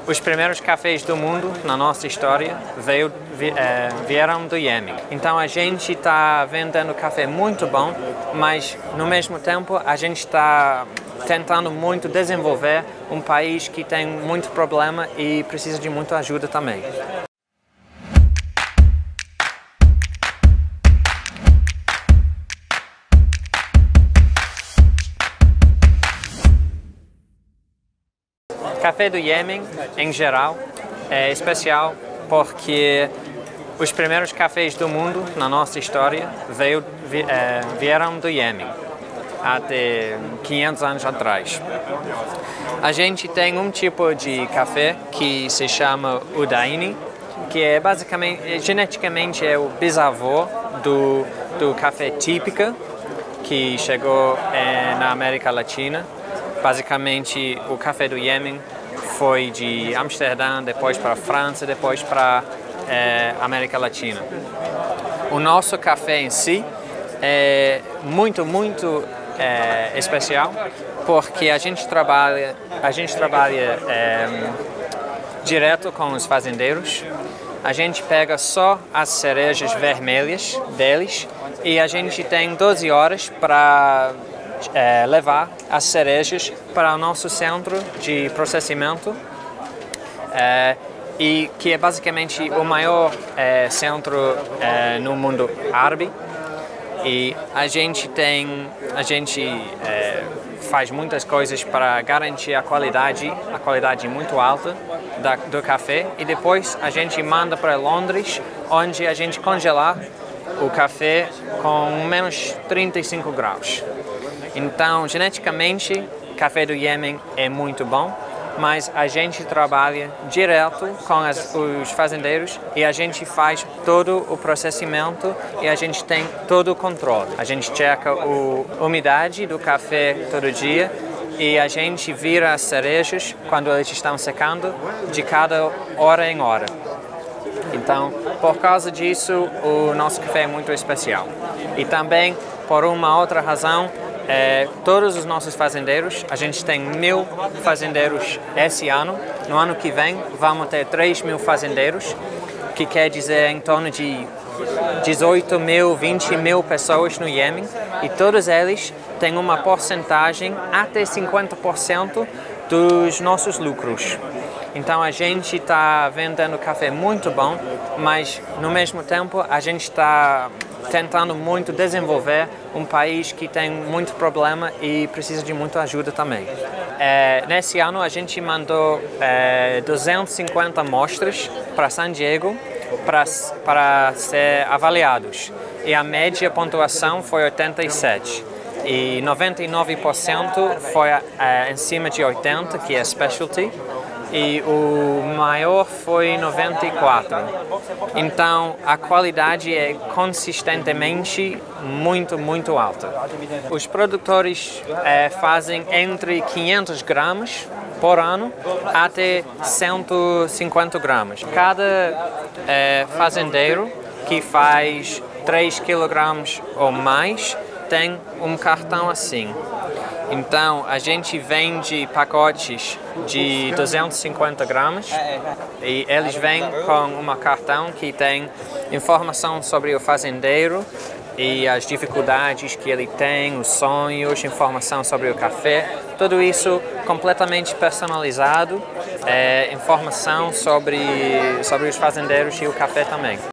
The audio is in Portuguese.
Os primeiros cafés do mundo, na nossa história, vieram do Iêmen. Então a gente está vendendo café muito bom, mas no mesmo tempo a gente está tentando muito desenvolver um país que tem muito problema e precisa de muita ajuda também. O café do Iêmen, em geral, é especial porque os primeiros cafés do mundo, na nossa história, vieram do Iêmen, até 500 anos atrás. A gente tem um tipo de café que se chama Udaini, que é basicamente, geneticamente, é o bisavô do café típico que chegou na América Latina. Basicamente, o café do Iêmen foi de Amsterdã, depois para a França, depois para a América Latina. O nosso café em si é muito especial porque a gente trabalha direto com os fazendeiros. A gente pega só as cerejas vermelhas deles e a gente tem 12 horas para levar as cerejas para o nosso centro de processamento, e que é basicamente o maior centro no mundo árabe. E a gente faz muitas coisas para garantir a qualidade muito alta do café, e depois a gente manda para Londres, onde a gente congela o café com menos 35 graus. Então, geneticamente, o café do Iêmen é muito bom, mas a gente trabalha direto com os fazendeiros e a gente faz todo o processamento e a gente tem todo o controle. A gente checa a umidade do café todo dia e a gente vira as cerejas quando eles estão secando de cada hora em hora. Então, por causa disso, o nosso café é muito especial. E também, por uma outra razão, todos os nossos fazendeiros, a gente tem 1000 fazendeiros esse ano. No ano que vem vamos ter 3.000 fazendeiros, que quer dizer em torno de 18.000, 20.000 pessoas no Iêmen, e todos eles têm uma porcentagem até 50% dos nossos lucros. Então a gente está vendendo café muito bom, mas no mesmo tempo a gente está tentando muito desenvolver um país que tem muito problema e precisa de muita ajuda também. Nesse ano a gente mandou 250 amostras para San Diego para ser avaliados, e a média pontuação foi 87. E 99% foi em cima de 80, que é specialty, e o maior foi 94. Então a qualidade é consistentemente muito alta. Os produtores fazem entre 500 gramas por ano até 150 gramas. Cada fazendeiro que faz 3 kg ou mais tem um cartão assim. Então a gente vende pacotes de 250 gramas e eles vêm com um cartão que tem informação sobre o fazendeiro e as dificuldades que ele tem, os sonhos, informação sobre o café, tudo isso completamente personalizado, informação sobre os fazendeiros e o café também.